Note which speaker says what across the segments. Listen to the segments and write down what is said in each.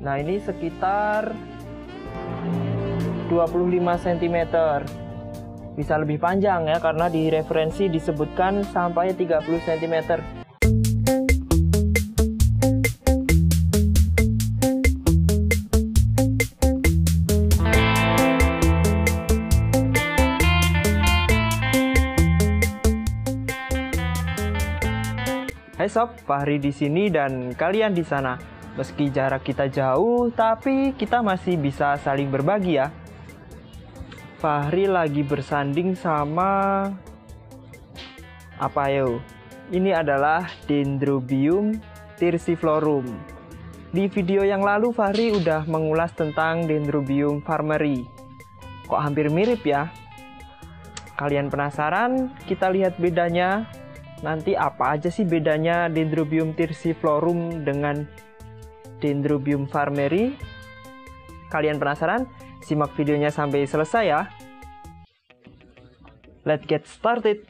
Speaker 1: Nah, ini sekitar 25 cm. Bisa lebih panjang ya, karena di referensi disebutkan sampai 30 cm. Hai sob, Fahri di sini dan kalian di sana. Meski jarak kita jauh, tapi kita masih bisa saling berbagi ya. Fahri lagi bersanding sama apa yo? Ini adalah Dendrobium thyrciflorum. Di video yang lalu Fahri udah mengulas tentang Dendrobium farmeri. Kok hampir mirip ya? Kalian penasaran? Kita lihat bedanya. Nanti apa aja sih bedanya Dendrobium thyrciflorum dengan Dendrobium farmeri? Kalian penasaran? Simak videonya sampai selesai ya. Let's get started.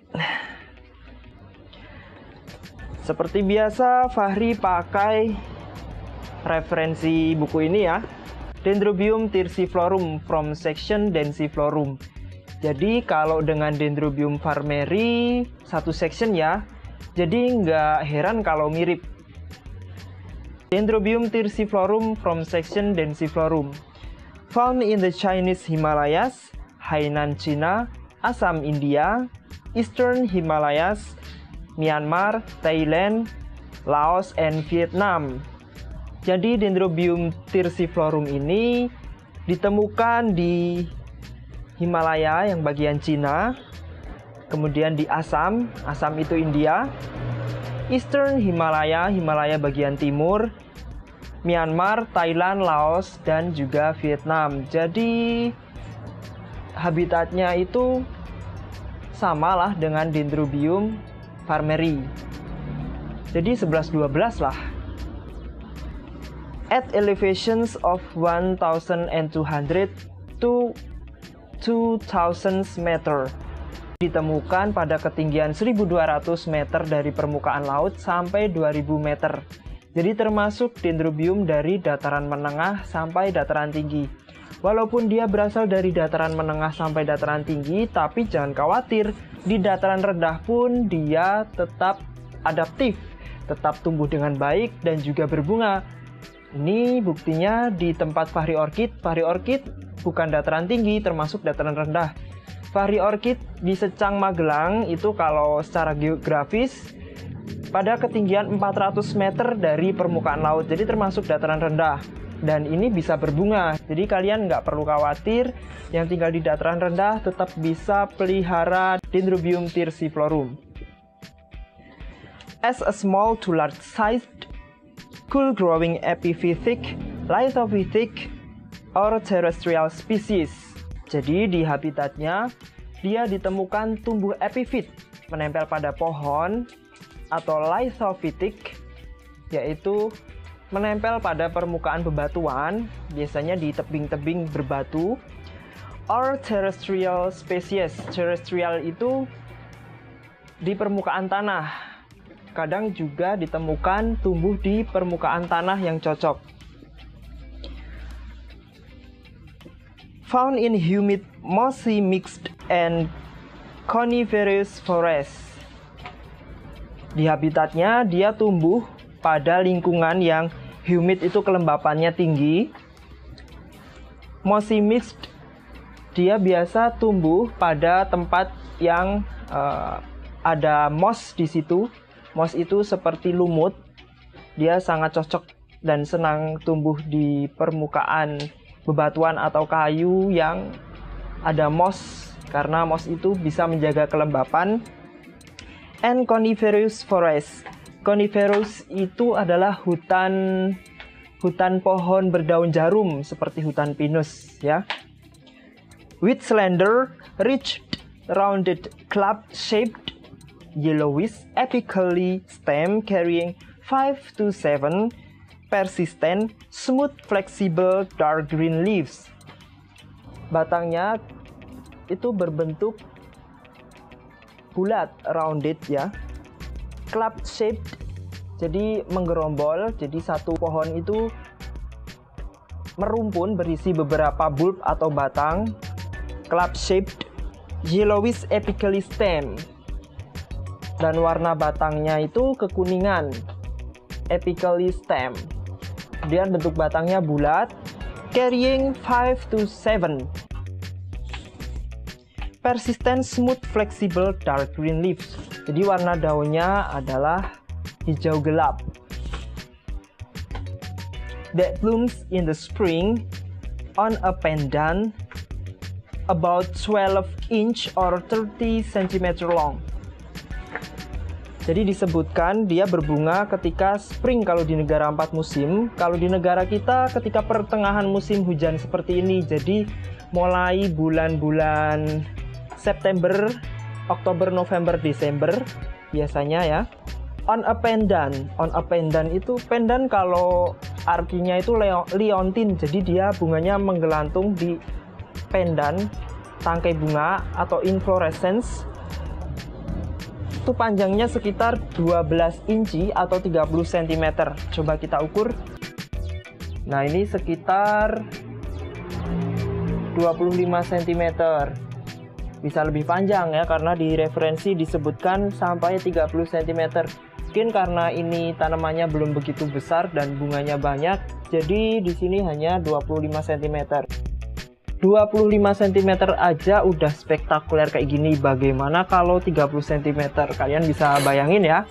Speaker 1: Seperti biasa, Fahri pakai referensi buku ini ya. Dendrobium thyrciflorum from section Densiflorum. Jadi kalau dengan Dendrobium farmeri satu section ya, jadi nggak heran kalau mirip. Dendrobium thyrciflorum from section Densiflorum. Found in the Chinese Himalayas, Hainan China, Assam India, Eastern Himalayas, Myanmar, Thailand, Laos, and Vietnam. Jadi Dendrobium thyrciflorum ini ditemukan di Himalaya yang bagian Cina, kemudian di Assam itu India, Eastern Himalaya, Himalaya bagian timur, Myanmar, Thailand, Laos, dan juga Vietnam. Jadi habitatnya itu samalah dengan Dendrobium farmeri. Jadi 11-12 lah. At elevations of 1,200 to 2,000 meter. Ditemukan pada ketinggian 1.200 meter dari permukaan laut sampai 2.000 meter. Jadi termasuk Dendrobium dari dataran menengah sampai dataran tinggi. Walaupun dia berasal dari dataran menengah sampai dataran tinggi, tapi jangan khawatir, di dataran rendah pun dia tetap adaptif, tetap tumbuh dengan baik dan juga berbunga. Ini buktinya di tempat Fahri Orchid. Fahri Orchid bukan dataran tinggi, termasuk dataran rendah. Fahri Orchid di Secang Magelang itu kalau secara geografis pada ketinggian 400 meter dari permukaan laut, jadi termasuk dataran rendah. Dan ini bisa berbunga, jadi kalian nggak perlu khawatir, yang tinggal di dataran rendah tetap bisa pelihara Dendrobium thyrciflorum. As a small to large sized, cool growing epiphytic, lithophytic, or terrestrial species. Jadi di habitatnya dia ditemukan tumbuh epifit, menempel pada pohon, atau lithophytic, yaitu menempel pada permukaan bebatuan, biasanya di tebing-tebing berbatu, or terrestrial species. Terrestrial itu di permukaan tanah. Kadang juga ditemukan tumbuh di permukaan tanah yang cocok. Found in humid, mossy, mixed, and coniferous forest. Di habitatnya dia tumbuh pada lingkungan yang humid, itu kelembapannya tinggi. Mossy mixed, dia biasa tumbuh pada tempat yang ada moss di situ. Moss itu seperti lumut. Dia sangat cocok dan senang tumbuh di permukaan bebatuan atau kayu yang ada moss, karena moss itu bisa menjaga kelembapan. And coniferous forest. Coniferous itu adalah hutan pohon berdaun jarum seperti hutan pinus ya. With slender, ridged, rounded, club-shaped, yellowish, apically stem carrying 5 to 7 persistent, smooth, flexible, dark green leaves. Batangnya itu berbentuk bulat, rounded ya, club shaped, jadi menggerombol. Jadi satu pohon itu merumpun berisi beberapa bulb atau batang, club-shaped, yellowish apically stem, dan warna batangnya itu kekuningan, apically stem. Kemudian bentuk batangnya bulat, carrying 5 to 7. Persistent, smooth, flexible, dark green leaves. Jadi warna daunnya adalah hijau gelap. That blooms in the spring on a pendant about 12 inch or 30 cm long. Jadi disebutkan dia berbunga ketika spring kalau di negara 4 musim. Kalau di negara kita ketika pertengahan musim hujan seperti ini. Jadi mulai bulan-bulan September, Oktober, November, Desember biasanya ya. On a pendant. On a pendant itu pendant kalau artinya itu leontin. Jadi dia bunganya menggelantung di pendant tangkai bunga atau inflorescence. Itu panjangnya sekitar 12 inci atau 30 cm. Coba kita ukur. Nah, ini sekitar 25 cm. Bisa lebih panjang ya, karena di referensi disebutkan sampai 30 cm. Mungkin karena ini tanamannya belum begitu besar dan bunganya banyak, jadi di sini hanya 25 cm. 25 cm aja udah spektakuler kayak gini. Bagaimana kalau 30 cm? Kalian bisa bayangin ya.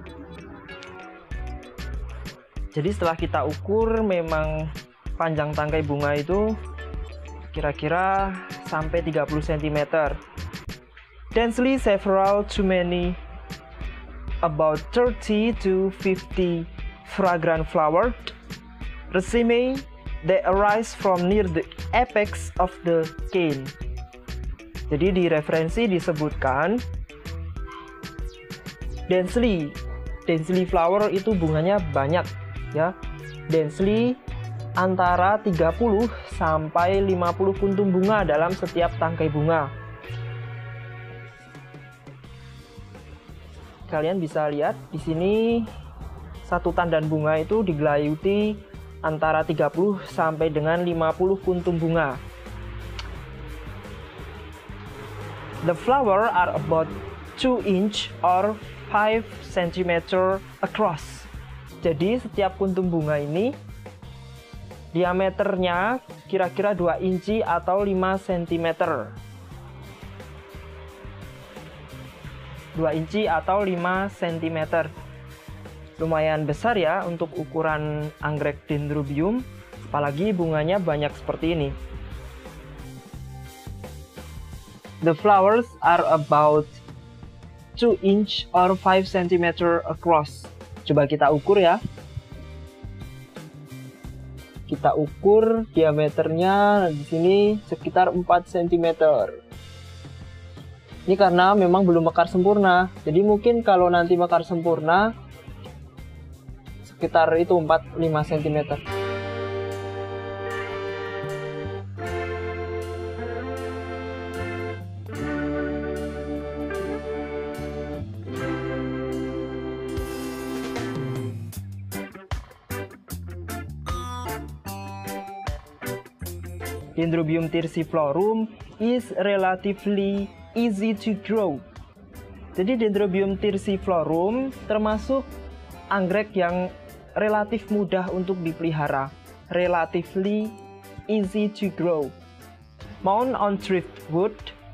Speaker 1: Jadi setelah kita ukur, memang panjang tangkai bunga itu kira-kira sampai 30 cm. Densely several to many, about 30 to 50 fragrant flowered racemes that arise from near the apex of the cane. Jadi di referensi disebutkan densely flower itu bunganya banyak ya. Densely antara 30 sampai 50 kuntum bunga dalam setiap tangkai bunga. Kalian bisa lihat di sini satu tandan bunga itu digelayuti antara 30 sampai dengan 50 kuntum bunga. The flower are about 2 inch or 5 cm across. Jadi setiap kuntum bunga ini diameternya kira-kira 2 inci atau 5 cm. 2 inci atau 5 cm. Lumayan besar ya untuk ukuran anggrek Dendrobium, apalagi bunganya banyak seperti ini. The flowers are about 2 inch or 5 cm across. Coba kita ukur ya. Kita ukur diameternya di sini sekitar 4 cm. Ini karena memang belum mekar sempurna. Jadi mungkin kalau nanti mekar sempurna sekitar itu 4-5 cm. Dendrobium thyrciflorum is relatively easy to grow. Jadi Dendrobium thyrciflorum termasuk anggrek yang relatif mudah untuk dipelihara. Relatively easy to grow. Mount on driftwood.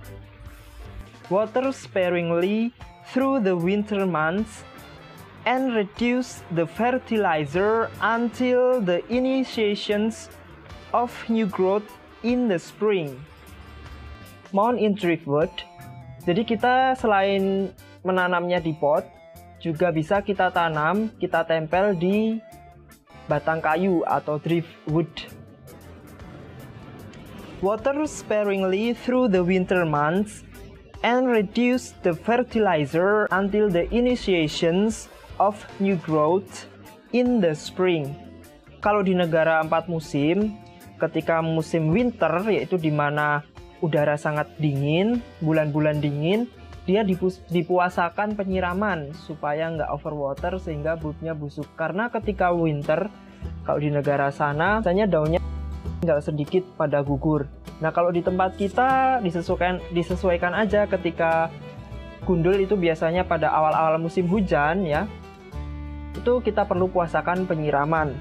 Speaker 1: Water sparingly through the winter months and reduce the fertilizer until the initiations of new growth in the spring. Mount in driftwood. Jadi kita selain menanamnya di pot, juga bisa kita tanam, kita tempel di batang kayu atau driftwood. Water sparingly through the winter months and reduce the fertilizer until the initiations of new growth in the spring. Kalau di negara 4 musim, ketika musim winter, yaitu di mana udara sangat dingin, bulan-bulan dingin, dia dipuasakan penyiraman supaya nggak overwater sehingga bulbnya busuk. Karena ketika winter, kalau di negara sana, biasanya daunnya tinggal sedikit pada gugur. Nah, kalau di tempat kita disesuaikan aja ketika gundul itu biasanya pada awal-awal musim hujan ya. Itu kita perlu puasakan penyiraman.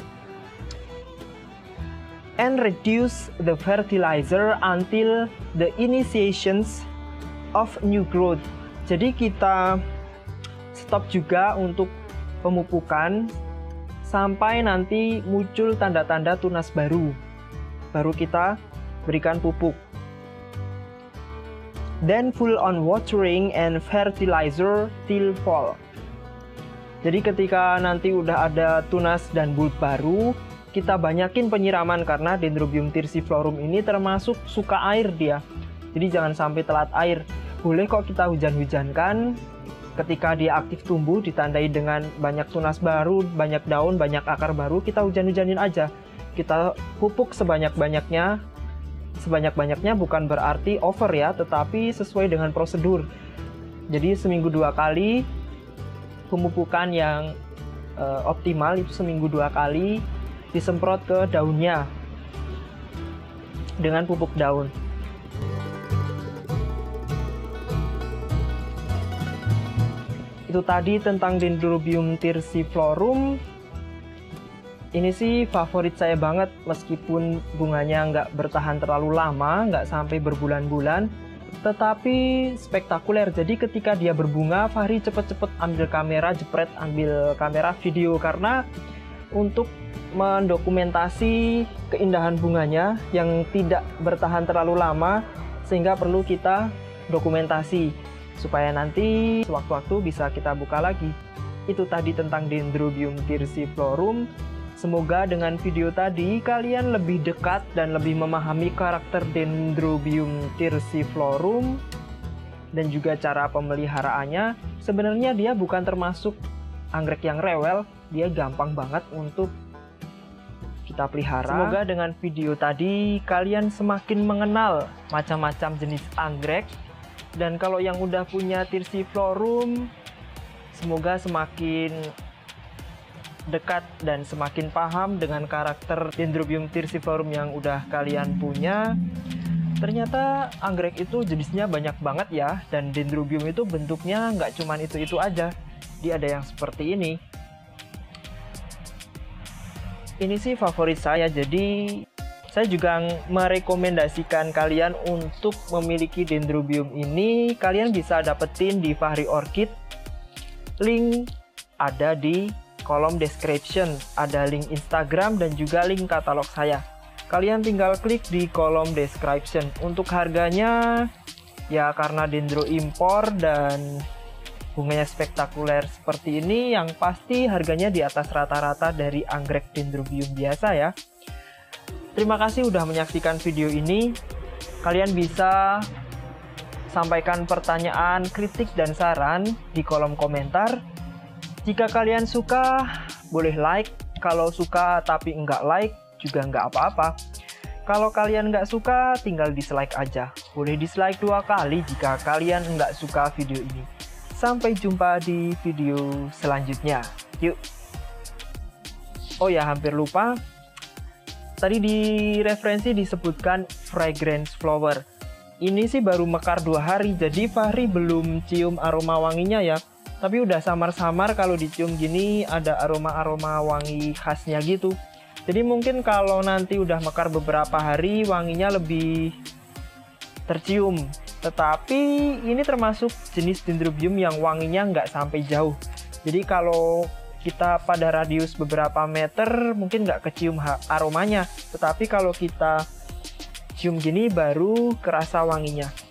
Speaker 1: And reduce the fertilizer until the initiations of new growth. Jadi kita stop juga untuk pemupukan sampai nanti muncul tanda-tanda tunas baru. Baru kita berikan pupuk. Then full on watering and fertilizer till fall. Jadi ketika nanti udah ada tunas dan bulb baru, kita banyakin penyiraman karena Dendrobium thyrciflorum ini termasuk suka air dia. Jadi jangan sampai telat air. Boleh kok kita hujan-hujankan. Ketika dia aktif tumbuh ditandai dengan banyak tunas baru, banyak daun, banyak akar baru, kita hujan-hujanin aja. Kita pupuk sebanyak-banyaknya. Sebanyak-banyaknya bukan berarti over ya, tetapi sesuai dengan prosedur. Jadi seminggu 2 kali pemupukan yang optimal itu seminggu 2 kali disemprot ke daunnya dengan pupuk daun. Itu tadi tentang Dendrobium thyrciflorum. Ini sih favorit saya banget, meskipun bunganya nggak bertahan terlalu lama, nggak sampai berbulan-bulan, tetapi spektakuler. Jadi ketika dia berbunga, Fahri cepet-cepet ambil kamera, ambil kamera video, karena untuk mendokumentasi keindahan bunganya yang tidak bertahan terlalu lama, sehingga perlu kita dokumentasi supaya nanti sewaktu-waktu bisa kita buka lagi. Itu tadi tentang Dendrobium thyrciflorum. Semoga dengan video tadi kalian lebih dekat dan lebih memahami karakter Dendrobium thyrciflorum dan juga cara pemeliharaannya. Sebenarnya dia bukan termasuk anggrek yang rewel, dia gampang banget untuk kita pelihara. Semoga dengan video tadi kalian semakin mengenal macam-macam jenis anggrek. Dan kalau yang udah punya thyrciflorum, semoga semakin dekat dan semakin paham dengan karakter Dendrobium thyrciflorum yang udah kalian punya. Ternyata anggrek itu jenisnya banyak banget ya, dan Dendrobium itu bentuknya nggak cuman itu-itu aja. Dia ada yang seperti ini. Ini sih favorit saya, jadi saya juga merekomendasikan kalian untuk memiliki Dendrobium ini. Kalian bisa dapetin di Fahri Orchid. Link ada di kolom description. Ada link Instagram dan juga link katalog saya. Kalian tinggal klik di kolom description. Untuk harganya, ya karena dendro impor dan bunganya spektakuler seperti ini, yang pasti harganya di atas rata-rata dari anggrek Dendrobium biasa ya. Terima kasih udah menyaksikan video ini. Kalian bisa sampaikan pertanyaan, kritik, dan saran di kolom komentar. Jika kalian suka, boleh like. Kalau suka tapi nggak like, juga nggak apa-apa. Kalau kalian nggak suka, tinggal dislike aja. Boleh dislike 2 kali jika kalian nggak suka video ini. Sampai jumpa di video selanjutnya. Yuk. Oh ya, hampir lupa. Tadi di referensi disebutkan fragrance flower. Ini sih baru mekar 2 hari, jadi Fahri belum cium aroma wanginya ya. Tapi udah samar-samar kalau dicium gini ada aroma-aroma wangi khasnya gitu. Jadi mungkin kalau nanti udah mekar beberapa hari wanginya lebih tercium. Tetapi ini termasuk jenis Dendrobium yang wanginya nggak sampai jauh. Jadi kalau kita pada radius beberapa meter mungkin nggak kecium aromanya. Tetapi kalau kita cium gini baru kerasa wanginya.